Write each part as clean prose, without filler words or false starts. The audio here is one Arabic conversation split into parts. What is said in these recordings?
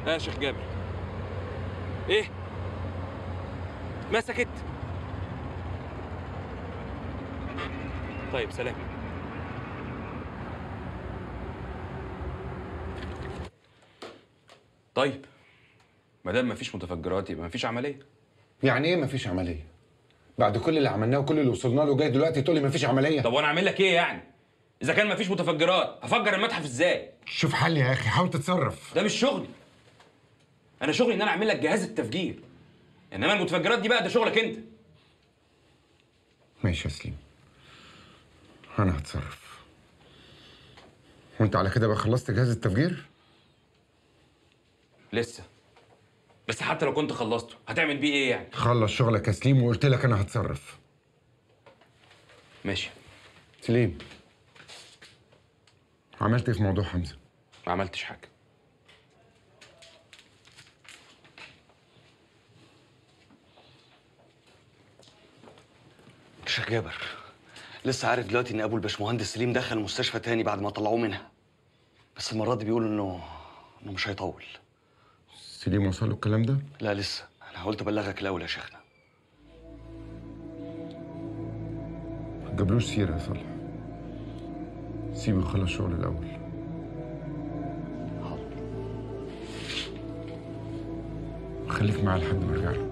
يا شيخ جابر، ايه مسكت؟ طيب سلام. طيب ما دام مفيش متفجرات يبقى مفيش عمليه. يعني ايه مفيش عمليه؟ بعد كل اللي عملناه وكل اللي وصلنا له جاي دلوقتي تقول لي مفيش عمليه؟ طب وانا اعمل لك ايه يعني؟ اذا كان مفيش متفجرات هفجر المتحف ازاي؟ شوف حل يا اخي، حاول تتصرف. ده مش شغلي. انا شغلي ان انا اعمل لك جهاز التفجير، انما المتفجرات دي بقى ده شغلك انت. ماشي يا سليم، انا هتصرف. وانت على كده بقى خلصت جهاز التفجير؟ لسه، بس حتى لو كنت خلصته هتعمل بيه ايه يعني؟ خلص شغلك يا سليم وقلت لك انا هتصرف. ماشي. سليم، عملت ايه في موضوع حمزه؟ ما عملتش حاجه. شيخ جابر، لسه عارف دلوقتي ان ابو الباشمهندس سليم دخل المستشفى تاني بعد ما طلعوه منها، بس المره دي بيقولوا انه مش هيطول. سليم وصل له الكلام ده؟ لا لسه، انا قلت ابلغك الاول يا شيخنا. ما تجيبلوش سيره يا صالح، سيبه يخلص شغل الاول. حاضر. خليك معاه لحد ما ارجع له.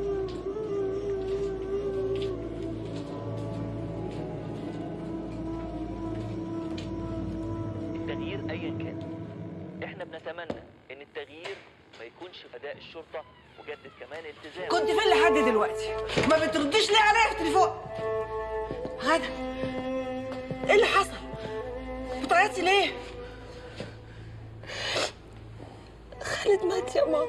التغيير ايا كان، احنا بنتمنى ان التغيير ما يكونش فداء الشرطه، وجدد كمان التزام. كنت فين لحد دلوقتي؟ ما بترديش ليه عليا في التليفون؟ غدا، ايه اللي حصل؟ بتعيطي ليه؟ خالد مات يا ماما.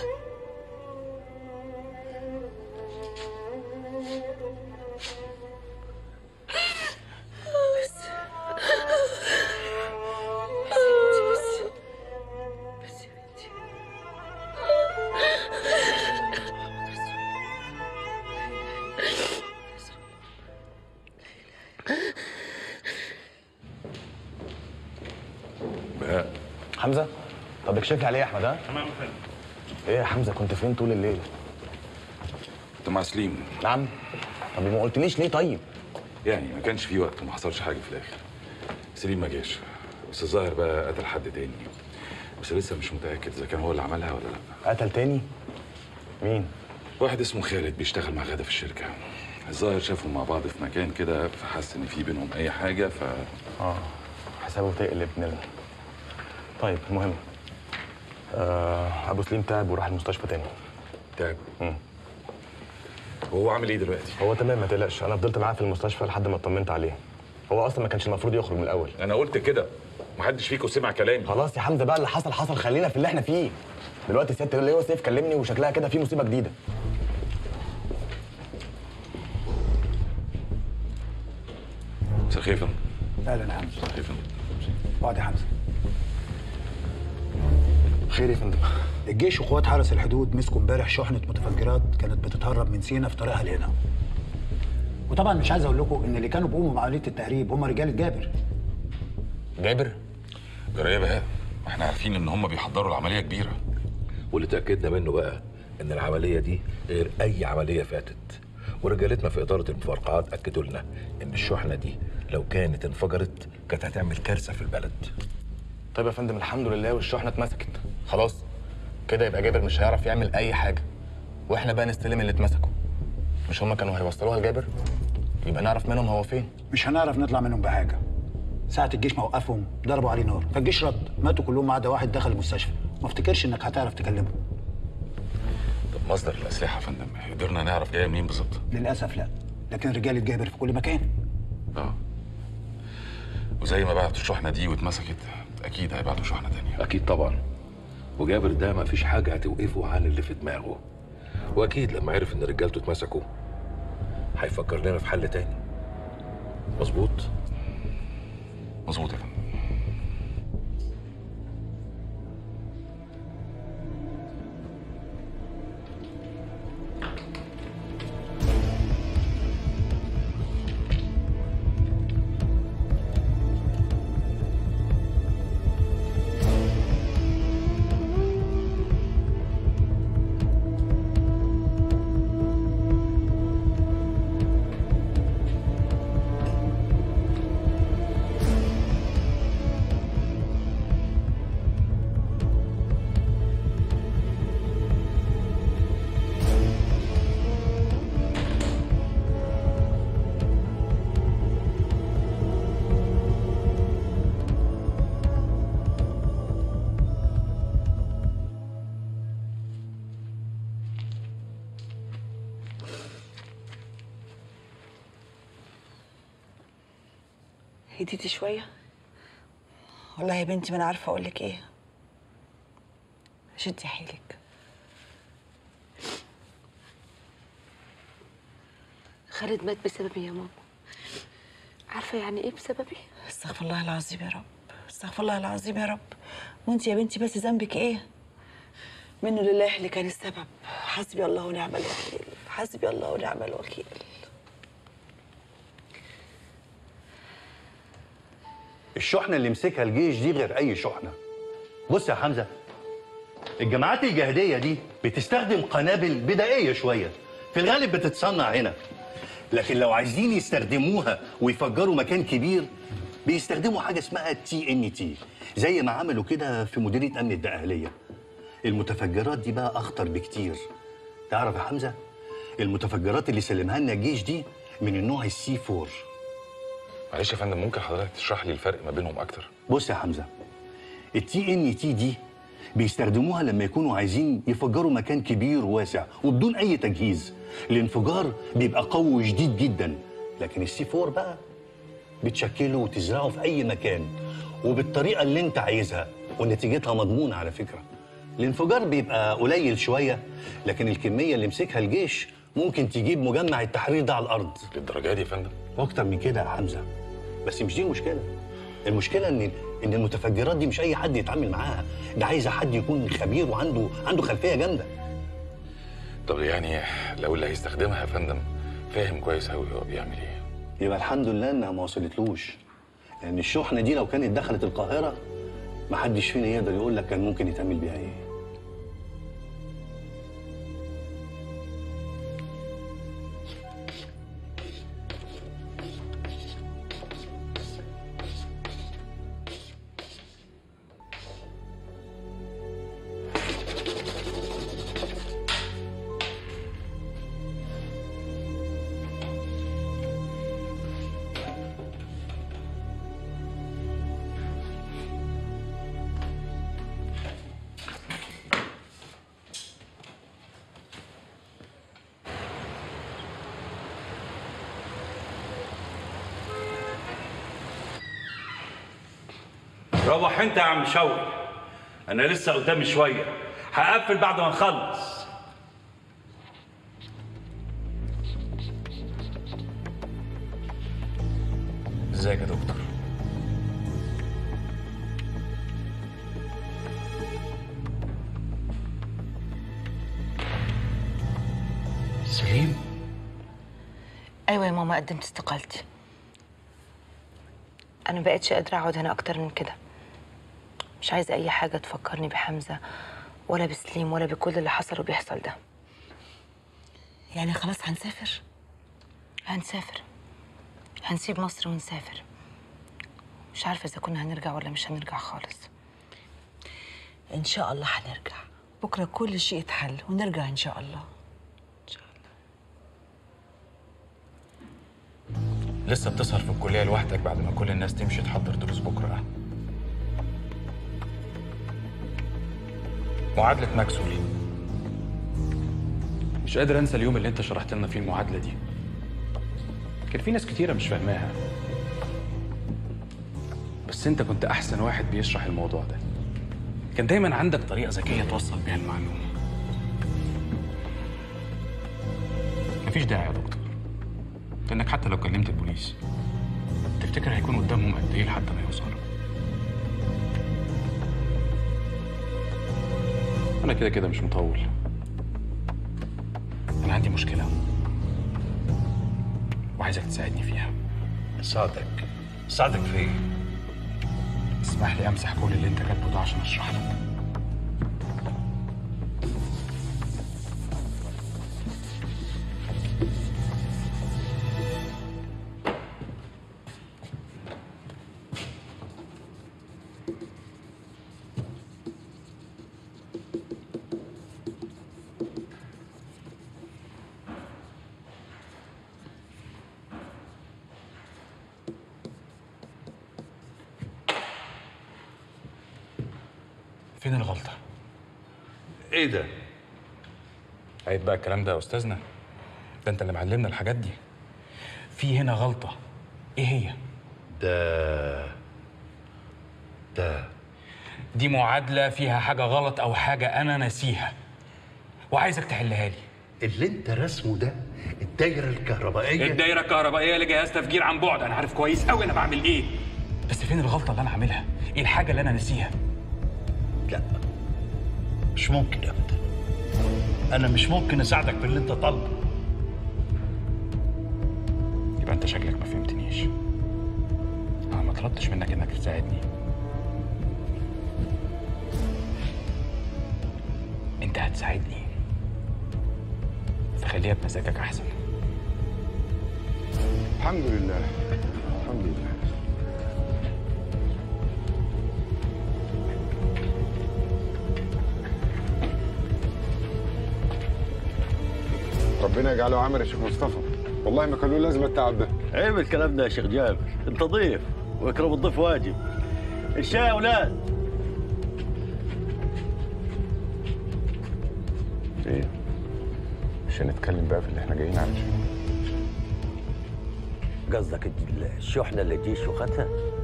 حمزه، طب اكشف لي عليه يا احمد. ها تمام يا فندم. ايه يا حمزه، كنت فين طول الليل؟ كنت مع سليم. نعم. طب ما قلتليش ليه طيب؟ يعني ما كانش في وقت وما حصلش حاجه في الاخر. سليم ما جاش، بس الظاهر بقى قتل حد تاني، بس لسه مش متاكد اذا كان هو اللي عملها ولا لا. قتل تاني؟ مين؟ واحد اسمه خالد بيشتغل مع غادة في الشركه. الظاهر شافهم مع بعض في مكان كده فحس ان في بينهم اي حاجه حسابه تقلب نيل. طيب المهم ابو سليم تعب وراح المستشفى تاني. تعب؟ وهو عامل ايه دلوقتي؟ هو تمام ما تقلقش، انا فضلت معاه في المستشفى لحد ما اطمنت عليه. هو اصلا ما كانش المفروض يخرج من الاول. انا قلت كده، محدش فيكم سمع كلامي. خلاص يا حمزه بقى، اللي حصل حصل، خلينا في اللي احنا فيه دلوقتي. سياده اللواء سيف كلمني وشكلها كده في مصيبه جديده. مساء الخير يا فندم. اهلا يا حمزه. مساء الخير يا فندم. اقعد يا حمزه. خير يا فندم. الجيش وقوات حرس الحدود مسكوا امبارح شحنه متفجرات كانت بتتهرب من سينا في طريقها لهنا. وطبعا مش عايز اقول لكم ان اللي كانوا بيقوموا بعمليه التهريب هم رجاله جابر. جابر؟ جرايه بقى، احنا عارفين ان هم بيحضروا العمليه كبيره. واللي تاكدنا منه بقى ان العمليه دي غير اي عمليه فاتت، ورجالتنا في اداره المفرقعات اكدوا لنا ان الشحنه دي لو كانت انفجرت كانت هتعمل كارثه في البلد. طيب يا فندم الحمد لله والشحنه اتمسكت خلاص كده، يبقى جابر مش هيعرف يعمل اي حاجه، واحنا بقى نستلم اللي اتمسكوا. مش هما كانوا هيوصلوها لجابر؟ يبقى نعرف منهم هو فين. مش هنعرف نطلع منهم بحاجه. ساعه الجيش ما وقفهم ضربوا عليه نار، فالجيش رد، ماتوا كلهم ما عدا واحد دخل المستشفى. ما افتكرش انك هتعرف تكلمه. طب مصدر الاسلحه يا فندم قدرنا نعرف جايه منين بالظبط؟ للاسف لا، لكن رجاله جابر في كل مكان. وزي ما بعتوا الشحنه دي واتمسكت اكيد هيبعتوا شحنه تانيه. اكيد طبعا، وجابر ده ما فيش حاجه هتوقفه عن اللي في دماغه، واكيد لما عرف ان رجالته اتمسكوا هيفكر لنا في حل تاني. مظبوط؟ مظبوط يا فندم. هديتي شويه؟ والله يا بنتي ما انا عارفه اقول لك ايه. شدي حيلك. خالد مات بسببي يا ماما. عارفه يعني ايه بسببي؟ استغفر الله العظيم يا رب، استغفر الله العظيم يا رب. وانت يا بنتي بس ذنبك ايه؟ منه لله اللي كان السبب. حسبي الله ونعم الوكيل، حسبي الله ونعم الوكيل. الشحنة اللي مسكها الجيش دي غير أي شحنة. بص يا حمزة، الجماعات الجهادية دي بتستخدم قنابل بدائية شوية، في الغالب بتتصنع هنا. لكن لو عايزين يستخدموها ويفجروا مكان كبير بيستخدموا حاجة اسمها TNT، زي ما عملوا كده في مديرية أمن الدقهلية. المتفجرات دي بقى أخطر بكتير. تعرف يا حمزة، المتفجرات اللي سلمها لنا الجيش دي من النوع C4. معلش يا فندم، ممكن حضرتك تشرح لي الفرق ما بينهم اكتر؟ بص يا حمزه، TNT دي بيستخدموها لما يكونوا عايزين يفجروا مكان كبير وواسع وبدون اي تجهيز. الانفجار بيبقى قوي وشديد جدا. لكن C4 بقى بتشكله وتزرعه في اي مكان وبالطريقه اللي انت عايزها، ونتيجتها مضمونه على فكره. الانفجار بيبقى قليل شويه، لكن الكميه اللي مسكها الجيش ممكن تجيب مجمع التحرير ده على الارض. للدرجه دي يا فندم؟ واكتر من كده يا حمزه. بس مش دي المشكله. المشكله ان المتفجرات دي مش اي حد يتعامل معاها، ده عايزه حد يكون خبير وعنده خلفيه جامده. طب يعني لو اللي هيستخدمها يا فندم فاهم كويس قوي هو بيعمل ايه، يبقى الحمد لله انها ما وصلتلوش. لان الشحنه دي لو كانت دخلت القاهره محدش فينا يقدر يقول لك كان ممكن يتعمل بيها ايه. روح انت يا عم شوقي، انا لسه قدامي شويه، هقفل بعد ما نخلص. ازيك يا دكتور؟ سليم؟ ايوه يا ماما، قدمت استقالتي. انا مبقتش قادره اقعد هنا اكتر من كده. مش عايزه اي حاجه تفكرني بحمزه ولا بسليم ولا بكل اللي حصل وبيحصل ده. يعني خلاص هنسافر؟ هنسيب مصر ونسافر. مش عارفه اذا كنا هنرجع ولا مش هنرجع خالص. ان شاء الله هنرجع. بكره كل شيء يتحل ونرجع ان شاء الله. لسه بتسهر في الكليه لوحدك بعد ما كل الناس تمشي تحضر دروس بكره؟ معادله ماكسويل. مش قادر انسى اليوم اللي انت شرحت لنا فيه المعادله دي. كان في ناس كتيره مش فاهماها، بس انت كنت احسن واحد بيشرح الموضوع ده. كان دايما عندك طريقه ذكيه توصل بيها المعلومه. مفيش داعي يا دكتور، لانك حتى لو كلمت البوليس تفتكر هيكون قدامهم قد ايه لحد ما يوصلوا؟ انا كده كده مش مطول. انا عندي مشكله وعايزك تساعدني فيها. ساعدك في ايه؟ اسمح لي امسح كل اللي انت كاتبه ده عشان اشرح لك. فين الغلطة؟ ايه ده؟ عيب بقى الكلام ده يا استاذنا، ده انت اللي معلمنا الحاجات دي. في هنا غلطة، ايه هي؟ ده دي معادلة فيها حاجة غلط أو حاجة أنا ناسيها وعايزك تحلها لي. اللي انت رسمه ده الدايره الكهربائيه. الدايرة الكهربائية لجهاز تفجير عن بعد، أنا عارف كويس أوي أنا بعمل إيه. بس فين الغلطة اللي أنا عاملها؟ إيه الحاجة اللي أنا ناسيها؟ لا مش ممكن ابدا. انا مش ممكن اساعدك في اللي انت طالبه. يبقى أنت شكلك ما فهمتنيش. أنا ما طلبتش منك إنك تساعدني. أنت هتساعدني فخليها بمزاجك أحسن. الحمد لله الحمد لله. ربنا يجعله عمل يا شيخ مصطفى، والله ما كان له لازمه التعب ده. عيب الكلام ده يا شيخ جابر، انت ضيف واكرم الضيف واجب. الشاي يا اولاد. ايه؟ مش هنتكلم بقى في اللي احنا جايين علشانه؟ قصدك الشحنه اللي الجيش وخدها؟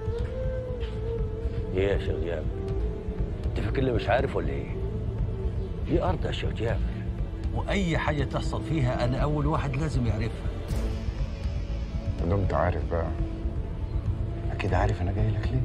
ايه يا شيخ جابر؟ انت فاكرني مش عارف ولا ايه؟ دي ارض يا شيخ جابر، واي حاجه تحصل فيها انا اول واحد لازم يعرفها. ما دمت عارف بقى، اكيد عارف انا جاي لك ليه.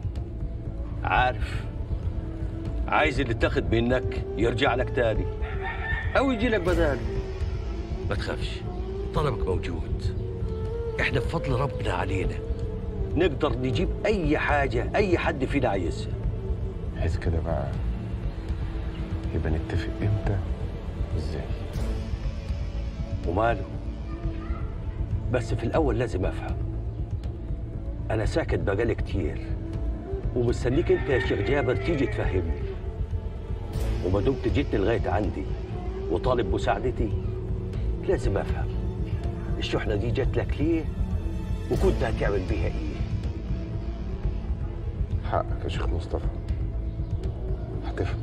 عارف، عايز اللي اتاخد منك يرجع لك تاني او يجي لك بداله. ما تخافش، طلبك موجود. احنا بفضل ربنا علينا نقدر نجيب اي حاجه اي حد فينا عايزها. بحيث كده بقى يبقى نتفق امتى وازاي. وماله، بس في الاول لازم افهم. انا ساكت بقالي كتير ومستنيك انت يا شيخ جابر تيجي تفهمني. وما دمت جيتني لغايه عندي وطالب مساعدتي لازم افهم الشحنه دي جات لك ليه وكنت هتعمل بيها ايه. حقك يا شيخ مصطفى، هتفهم،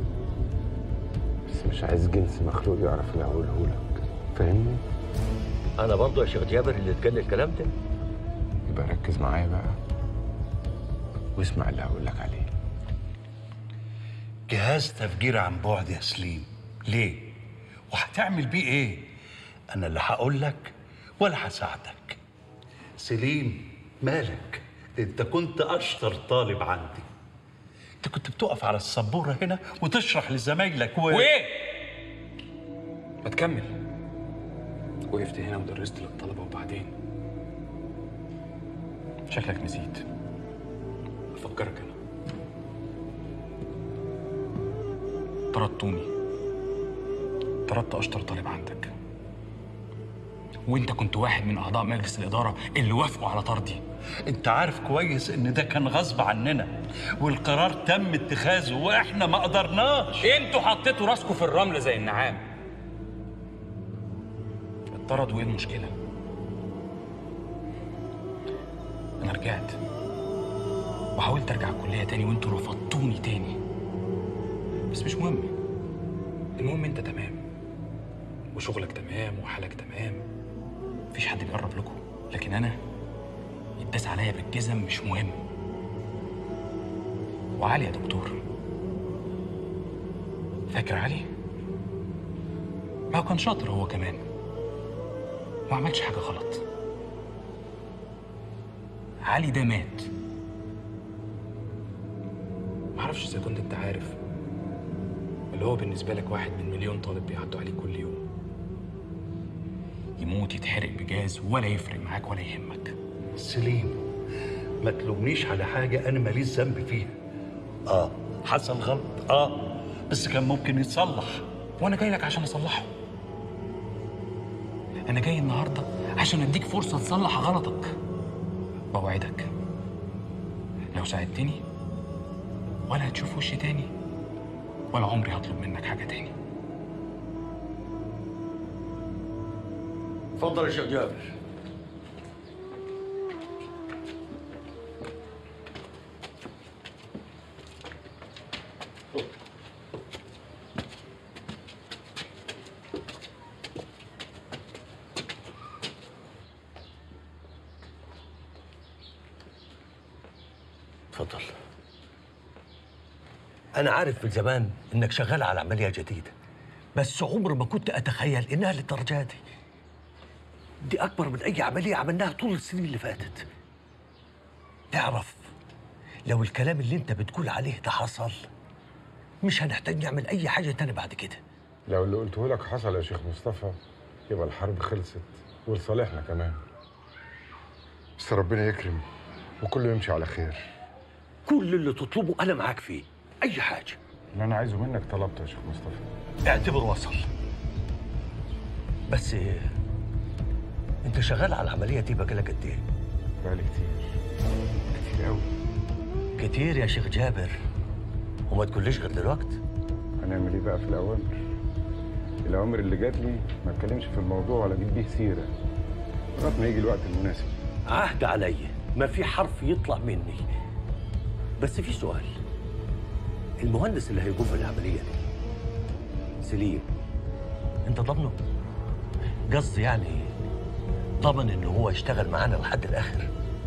بس مش عايز جنس مخلوق يعرف اللي هقوله لك، فاهمني؟ انا برضه يا شيخ جابر اللي اتقال الكلام ده. يبقى ركز معايا بقى واسمع اللي هقول لك عليه. جهاز تفجير عن بعد يا سليم، ليه؟ وهتعمل بيه ايه؟ انا اللي هقول لك ولا هساعدك. سليم مالك؟ انت كنت اشطر طالب عندي. انت كنت بتقف على السبوره هنا وتشرح لزمايلك وايه؟ ما تكمل. وقفت هنا ودرست للطلبه وبعدين شكلك نسيت. افكرك انا طردتوني، طردت اشطر طالب عندك، وانت كنت واحد من اعضاء مجلس الاداره اللي وافقوا على طردي. انت عارف كويس ان ده كان غصب عننا والقرار تم اتخاذه واحنا ما قدرناش. انتوا حطيتوا راسكم في الرمل زي النعام. اتطرد وايه المشكله؟ انا رجعت وحاولت ارجع الكليه تاني وانتوا رفضتوني تاني، بس مش مهم. المهم انت تمام وشغلك تمام وحالك تمام، مفيش حد بيقرب لكم، لكن انا يتداس عليا بالجزم مش مهم. وعلي يا دكتور، فاكر علي؟ ما هو كان شاطر هو كمان، ما عملش حاجه غلط. علي ده مات. معرفش اذا كنت انت عارف، اللي هو بالنسبه لك واحد من مليون طالب بيعدوا عليك كل يوم. يموت يتحرق بجاز ولا يفرق معاك ولا يهمك. سليم ما تلومنيش على حاجه انا ماليش ذنب فيها. حصل غلط، بس كان ممكن يتصلح. وانا جاي لك عشان اصلحه. انا جاي النهارده عشان اديك فرصه تصلح غلطك. بوعدك لو ساعدتني ولا هتشوف وشي تاني ولا عمري هطلب منك حاجه تاني. اتفضل يا شيخ جابر. اتفضل. أنا عارف من زمان إنك شغال على عملية جديدة، بس عمري ما كنت أتخيل إنها للدرجة دي. دي أكبر من أي عملية عملناها طول السنين اللي فاتت. اعرف، لو الكلام اللي أنت بتقول عليه ده حصل، مش هنحتاج نعمل أي حاجة تاني بعد كده. لو اللي قلته لك حصل يا شيخ مصطفى يبقى الحرب خلصت ولصالحنا كمان. بس ربنا يكرم وكله يمشي على خير. كل اللي تطلبه أنا معاك فيه، أي حاجة. اللي أنا عايزه منك طلبته يا شيخ مصطفى. اعتبره وصل. بس أنت شغال على العملية دي بقالك قد إيه؟ بقالي كتير أوي. كتير يا شيخ جابر، وما تقوليش غير دلوقتي. هنعمل إيه بقى في الأوامر؟ الأوامر اللي جات لي ما اتكلمش في الموضوع ولا أجيب بيه سيرة لغاية ما يجي الوقت المناسب. عهد عليا ما في حرف يطلع مني. بس في سؤال، المهندس اللي هيقوم بالعملية دي سليم، أنت ضامنه؟ قصدي يعني ضمن إنه هو يشتغل معانا لحد الآخر؟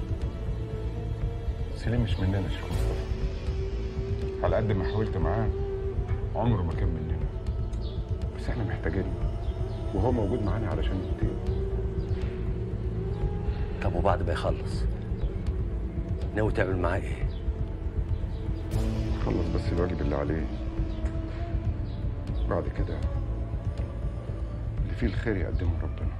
سليم مش مننا يا شيخ مصطفى. على قد ما حاولت معاه عمره ما كان مننا، بس احنا محتاجينه وهو موجود معانا علشان نبتدي. طب وبعد ما يخلص ناوي تعمل معاه ايه؟ خلص بس الواجب اللي عليه، بعد كده اللي فيه الخير يقدمه ربنا.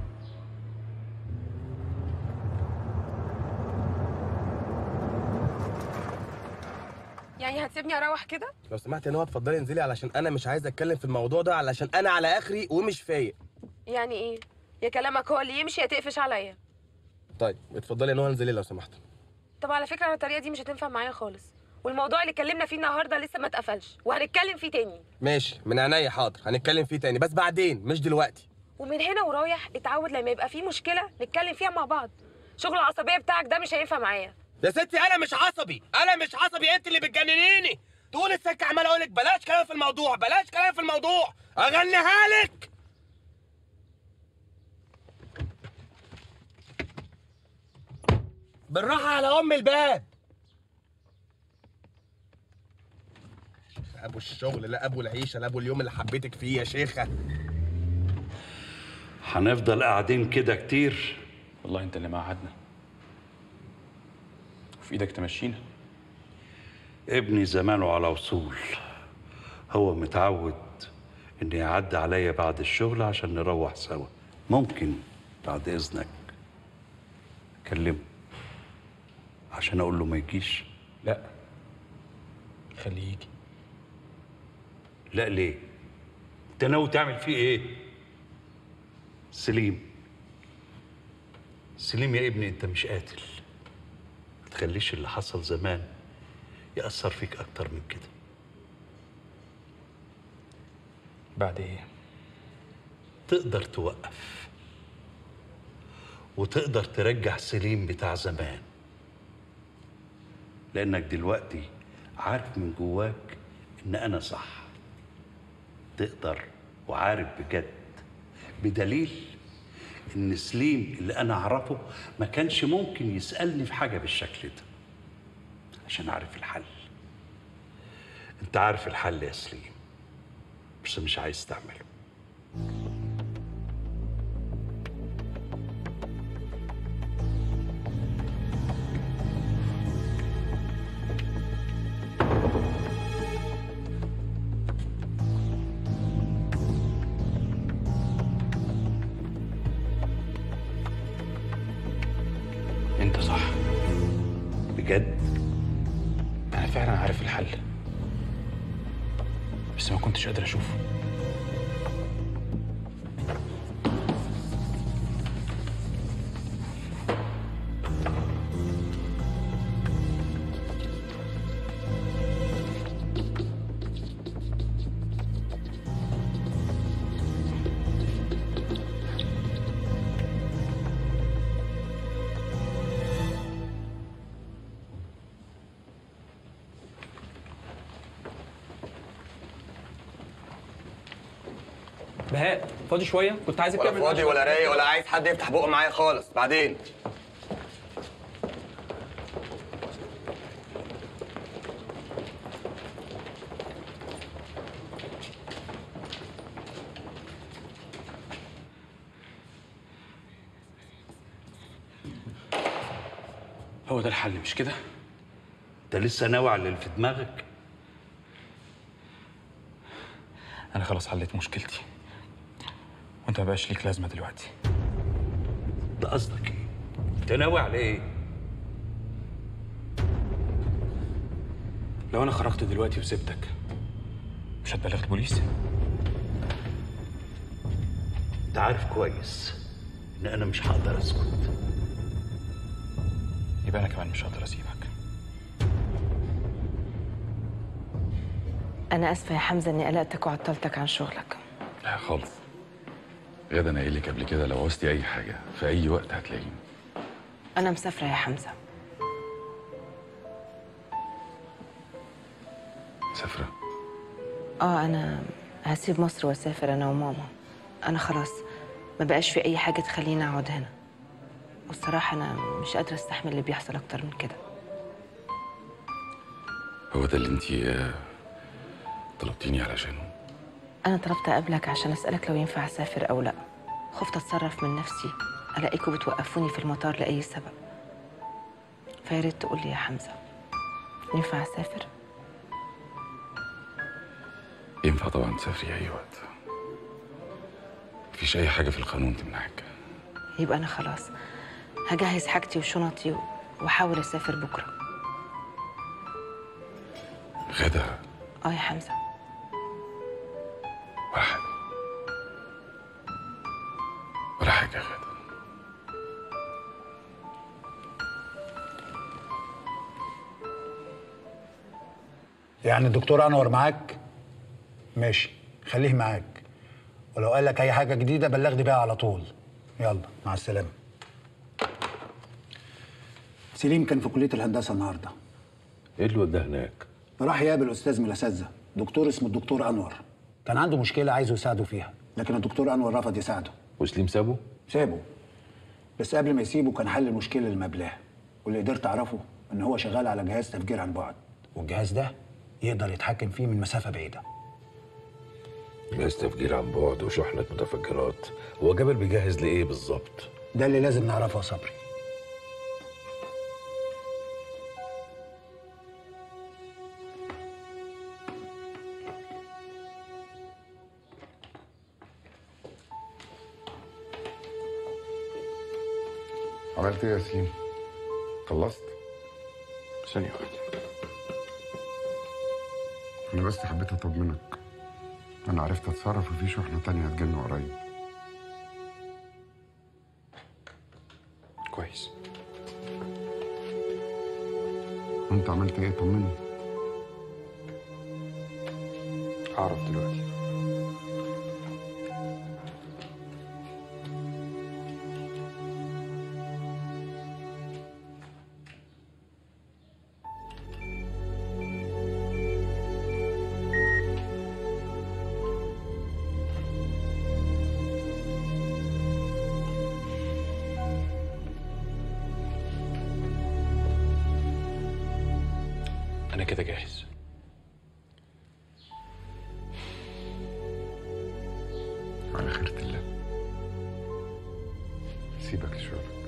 يعني هتسيبني اروح كده؟ لو سمحت يا نوى اتفضلي انزلي، علشان انا مش عايز اتكلم في الموضوع ده، علشان انا على اخري ومش فايق. يعني ايه؟ يا كلامك هو اللي يمشي يا تقفش عليا. طيب اتفضلي يا نوى انزلي لو سمحت. طب على فكره انا الطريقه دي مش هتنفع معايا خالص، والموضوع اللي اتكلمنا فيه النهارده لسه ما اتقفلش وهنتكلم فيه تاني. ماشي من عينيا، حاضر هنتكلم فيه تاني بس بعدين مش دلوقتي. ومن هنا ورايح اتعود لما يبقى فيه مشكله نتكلم فيها مع بعض. شغل العصبيه بتاعك ده مش هينفع معايا. يا ستي انا مش عصبي، انا مش عصبي، انت اللي بتجننيني. طول السكه عمال اقول لك بلاش كلام في الموضوع، بلاش كلام في الموضوع، اغنيها لك. بالراحه على ام الباب. ابو الشغل لا ابو العيشه لا ابو اليوم اللي حبيتك فيه يا شيخه. هنفضل قاعدين كده كتير؟ والله انت اللي معهدنا وفي ايدك تمشينا. ابني زمانه على وصول، هو متعود إن يعدي عليا بعد الشغل عشان نروح سوا. ممكن بعد إذنك أكلمه عشان أقول له ما يجيش؟ لا خليه يجي. لا ليه؟ أنت ناوي تعمل فيه إيه؟ سليم يا ابني، أنت مش قاتل. ما تخليش اللي حصل زمان يأثر فيك أكتر من كده. بعد إيه؟ تقدر توقف وتقدر ترجع سليم بتاع زمان، لأنك دلوقتي عارف من جواك إن أنا صح. تقدر وعارف بجد، بدليل إن سليم اللي أنا أعرفه ما كانش ممكن يسألني في حاجة بالشكل ده عشان عارف الحل. أنت عارف الحل يا سليم، بس مش عايز تعمله. انت صح بجد. انا فعلا عارف الحل، بس ما كنتش قادر اشوفه. بهاء فاضي شويه؟ كنت عايزك ولا تعمل فاضي ولا رايق ولا عايز حد يفتح بقه معايا خالص. بعدين هو ده الحل مش كده؟ انت لسه ناوي على اللي في دماغك؟ انا خلاص حليت مشكلتي، وانت ما بقاش ليك لازمه دلوقتي. ده قصدك ايه؟ انت ناوي على ايه؟ لو انا خرجت دلوقتي وسبتك مش هتبلغ البوليس؟ انت عارف كويس ان انا مش هقدر اسكت. يبقى انا كمان مش هقدر اسيبك. انا اسفه يا حمزه اني قلقتك وعطلتك عن شغلك. لا خالص. غدا انا قايل لك قبل كده لو عوزتي اي حاجه في اي وقت هتلاقيني. انا مسافره يا حمزه. مسافره؟ انا هسيب مصر واسافر انا وماما. انا خلاص ما بقاش في اي حاجه تخليني اقعد هنا، والصراحه انا مش قادره استحمل اللي بيحصل اكتر من كده. هو ده اللي انت طلبتيني علشانه؟ انا طلبت اقابلك عشان اسالك لو ينفع اسافر او لا. خفت اتصرف من نفسي الاقيكوا بتوقفوني في المطار لاي سبب، فيا ريت تقول لي يا حمزه ينفع اسافر؟ ينفع طبعا تسافري اي وقت، مفيش اي حاجه في القانون تمنعك. يبقى انا خلاص هجهز حاجتي وشنطي واحاول اسافر بكره. غدا؟ يا حمزه. ولا حاجه يا غدا. يعني الدكتور انور معاك؟ ماشي، خليه معاك، ولو قال لك اي حاجه جديده بلغني بيها على طول. يلا مع السلامه. سليم كان في كليه الهندسه النهارده. ايه اللي وداه هناك؟ راح يقابل استاذ من الاساتذه، دكتور اسمه الدكتور انور. كان عنده مشكله عايزه يساعده فيها، لكن الدكتور انور رفض يساعده. وسليم سابه؟ سابه، بس قبل ما يسيبه كان حل المشكله اللي مقابلاه، واللي قدرت اعرفه ان هو شغال على جهاز تفجير عن بعد، والجهاز ده يقدر يتحكم فيه من مسافه بعيده. جهاز تفجير عن بعد وشحنه متفجرات، هو جابر بيجهز لايه بالظبط؟ ده اللي لازم نعرفه يا صبري. عملت ايه يا ياسين؟ خلصت؟ ثانية واحدة. أنا بس حبيت أطمنك. أنا عرفت أتصرف وفي شحنة تانية هتجيلنا قريب. كويس. وأنت عملت إيه؟ طمني. هعرف دلوقتي. أنا كده جاهز. على خيرة الله. سيبك لشغلك.